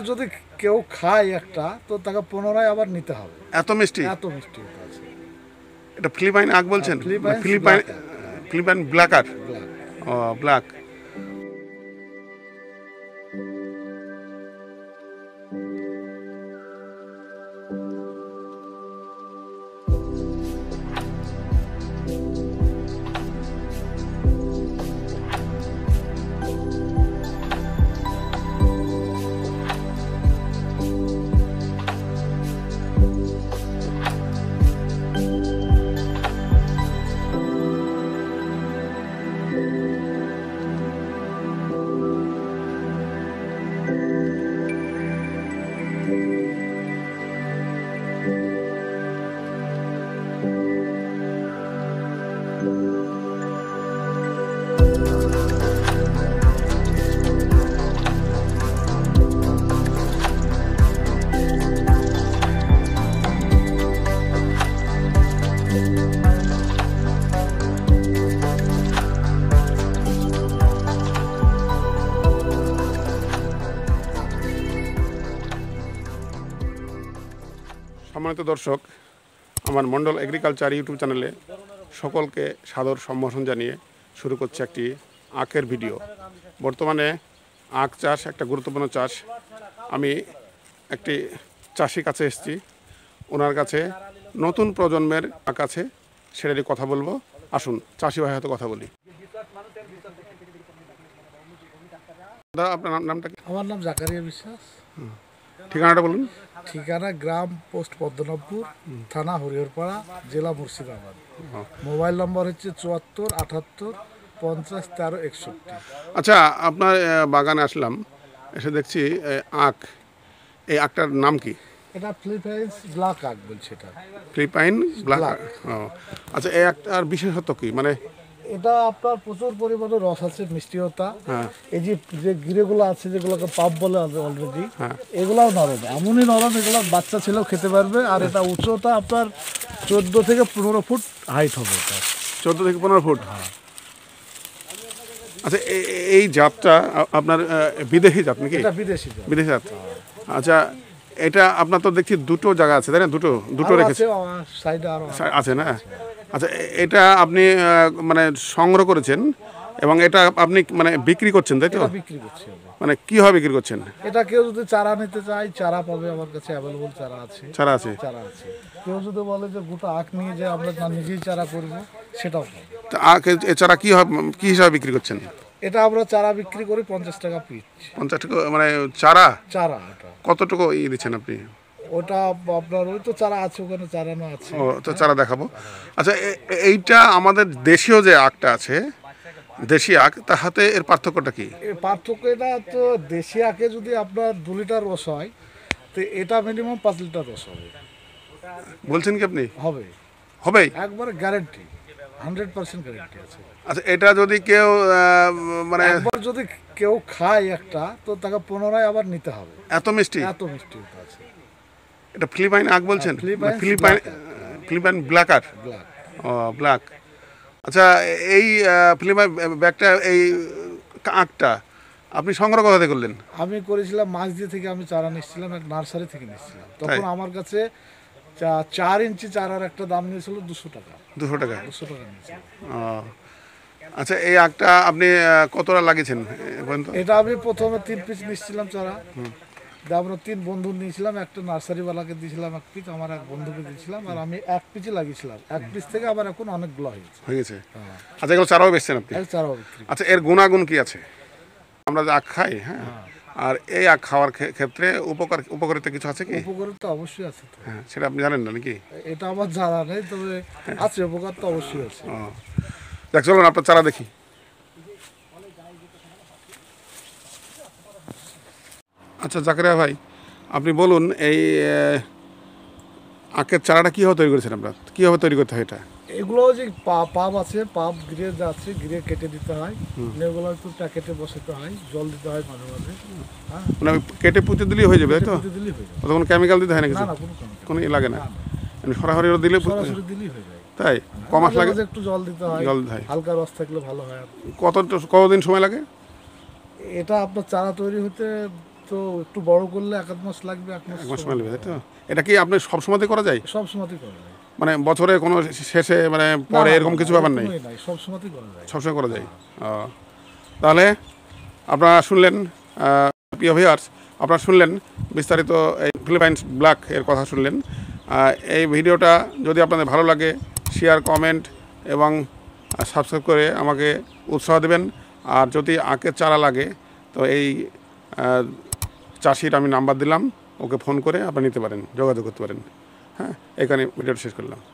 যদি কেউ খায় একটা তো তাকে পুনরায় আবার নিতে হবে। এত মিষ্টি? এত মিষ্টি আছে। এটা ফিলিপাইন আখ বলছেন? ফিলিপাইন ফিলিপাইন ব্ল্যাক আখ। ও ব্ল্যাক। সম্মানিত দর্শক, আমার মন্ডল এগ্রিকালচার ইউটিউব চ্যানেলে সকলকে সাদর সম্ভাষণ জানিয়ে শুরু করছে একটি আখের ভিডিও। বর্তমানে আখ চাষ একটা গুরুত্বপূর্ণ চাষ। আমি একটি চাষির কাছে এসেছি, ওনার কাছে নতুন প্রজন্মের আখ আছে, সেটারই কথা বলবো। আসুন চাষি ভাই হয়তো কথা বলি। দাদা, আপনার নামটা কি? আমার নাম জাকারিয়া বিশ্বাস। ঠিকানাটা বলুন। ঠিকানা গ্রাম পোস্ট পদ্মনাভপুর, থানা হরিহরপাড়া, জেলা মুর্শিদাবাদ। মোবাইল নম্বর হচ্ছে 74 78 50 13 61। আচ্ছা, আপনার বাগানে আসলাম, এসে দেখছি আখ। এই আখটার নাম কি? এটা ফিলিপাইন ব্ল্যাক আখ বলছে। এটা ফিলিপাইন ব্ল্যাক। ও আচ্ছা, এই আখটার বিশেষত্ব কি? মানে এটা আপনার প্রচুর পরিমাণে রস আছে, মিষ্টিওতা। হ্যাঁ। এই যে গিরেগুলো আছে যেগুলোকে পাপ বলে অলরেডি, এগুলাও নরম, এমনই নরম, এগুলো বাচ্চা ছেলেও খেতে পারবে। আর এটা উচ্চতা আপনার 14 থেকে 15 ফুট হাইট হবে। এটা 14 থেকে 15 ফুট। আচ্ছা, এই জাতটা আপনার বিদেশি জাত নাকি? এটা বিদেশি জাত। বিদেশি জাত। আচ্ছা, এটা আপনার তো দেখছি দুটো জায়গা আছে, তাই না? দুটো রেখেছে সাইডে আরো আছে না? আচ্ছা, এটা আপনি মানে সংগ্রহ করেছেন এবং এটা আপনি মানে বিক্রি করছেন, তাই তো? বিক্রি করছি। মানে কিভাবে বিক্রি করছেন? এটা কেউ যদি চারা নিতে চায়, চারা পাবে আমার কাছে, অ্যাভেলেবল চারা আছে। চারা আছে? চারা আছে। কেউ যদি বলে যে গোটা আখ নিয়ে যে আমরা নিজেই চারা করব, সেটাও পাবে। তা আখ চারা কি হিসাবে বিক্রি করছেন? এটা আমরা চারা বিক্রি করি 50 টাকা পিস। 50 টাকা মানে চারা? চারা এটা কতটুকু দিচ্ছেন আপনি? ওটা আপনার ওই তো চারা আছে, ওখানে চারানো আছে। ও তো চারা দেখাবো। আচ্ছা, এইটা আমাদের দেশীয় যে আখটা আছে, দেশি আখ, তার হাতে এর পার্থক্যটা কি? এই পার্থক্য, এটা তো দেশি আখে যদি আপনার 2 লিটার রস হয়, তো এটা মিনিমাম 5 লিটার রস হবে। বলছেন কি আপনি? হবে হবেই? একবারে গ্যারান্টি, 100% গ্যারান্টি আছে। আচ্ছা, এটা যদি কেউ মানে একবার যদি কেউ খায় একটা তো তাকে পুনরায় আবার নিতে হবে। এত মিষ্টি? এত মিষ্টি আছে। এটা ফিলিপাইন আখ বলছেন? ফিলিপাইন ব্ল্যাক আখ। ও ব্ল্যাক। আচ্ছা, এই ফিলিপাইন ব্যাগটা, এই আখটা আপনি সংগ্রহ কোথা থেকে করলেন? আমি করেছিলাম মাঝদি থেকে, আমি চারা নিচ্ছিলাম, এক নার্সারি থেকে নিচ্ছিলাম। তখন আমার কাছে 4 ইঞ্চি চারার একটা দাম নিয়েছিল 200 টাকা। 200 টাকা? 200 টাকা নিয়েছিল। আচ্ছা, এই আখটা আপনি কতটা লাগিয়েছেন? এটা আমি প্রথমে 3 পিস নিচ্ছিলাম চারা। আমরা 3 বন্ধু নিয়েছিলাম, একটা নার্সারিওয়ালাকে দিয়েছিলাম 1 পিস, আমার এক বন্ধুকে দিয়েছিলাম, আর আমি 1 পিসই লাগিয়েছিলাম। 1 পিস থেকে আবার এখন অনেকগুলো হয়েছে। আচ্ছা, এগুলো চারাও বেচছেন আপনি? চারাও বিক্রি। আচ্ছা, এর গুণাগুণ কি আছে? আমরা যে আখ খাই, হ্যাঁ, আর এই আখ খাওয়ার ক্ষেত্রে উপকারিতা কিছু আছে কি? উপকারিতা অবশ্যই আছে। হ্যাঁ, সেটা আপনি জানেন না নাকি? এটা আমার জানা নেই, তবে আছে, উপকার তো অবশ্যই আছে। দেখ, চলুন আপনার চারা দেখি। আচ্ছা জাকারিয়া ভাই, আপনি বলুন, এই আখের চারাটা কীভাবে তৈরি করেছেন আপনার? কীভাবে তৈরি করতে হয় এটা? এগুলো যে পাপ আছে, পাপ গিরে যাচ্ছে, গিরে কেটে দিতে হয়। এগুলো একটু প্যাকেটে বসাতে হয়, জল দিতে হয় মাঝে মাঝে। হ্যাঁ, মানে কেটে পুঁতে দিলেই হয়ে যাবে, তাই তো? দিলেই হয়ে যাবে। কোনো কেমিক্যাল দিতে হয় না কিছু? না, কোনো লাগে না, সরাসরি দিলে সরাসরি দিলেই হয়ে যায়। তাই? কমাস লাগে? একটু জল দিতে হয়, জল দিতে হয়। হালকা রস থাকলে ভালো হয়। কতদিন সময় লাগে এটা আপনার চারা তৈরি হতে তো একটু বড় করলে 1 মাস লাগবে, 1 মাস 1 মাস সময় লাগবে, তাই তো? এটা কি আপনি সব সময়তে করা যায়? সব সময়তেই করা যায়। মানে বছরে কোনো শেষে মানে পরে এরকম কিছু ব্যাপার নেই, সব সময়তেই করা যায়। সবসময় করা যায়। তাহলে আপনারা শুনলেন, প্রিয় ভিউয়ার্স, আপনারা শুনলেন বিস্তারিত এই ফিলিপাইন্স ব্ল্যাক এর কথা শুনলেন। এই ভিডিওটা যদি আপনাদের ভালো লাগে, শেয়ার, কমেন্ট এবং সাবস্ক্রাইব করে আমাকে উৎসাহ দেবেন। আর যদি আখের চারা লাগে তো এই চাষির আমি নাম্বার দিলাম, ওকে ফোন করে আপনি নিতে পারেন, যোগাযোগ করতে পারেন। হ্যাঁ, এখানে ভিডিওটা শেষ করলাম।